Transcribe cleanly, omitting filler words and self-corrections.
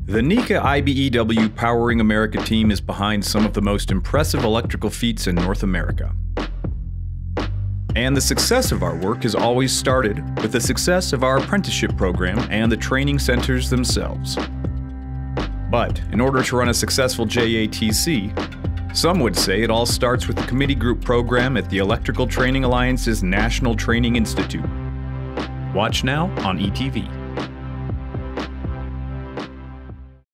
The NECA IBEW Powering America team is behind some of the most impressive electrical feats in North America. And the success of our work has always started with the success of our apprenticeship program and the training centers themselves. But in order to run a successful JATC, some would say it all starts with the committee group program at the Electrical Training Alliance's National Training Institute. Watch now on ETV.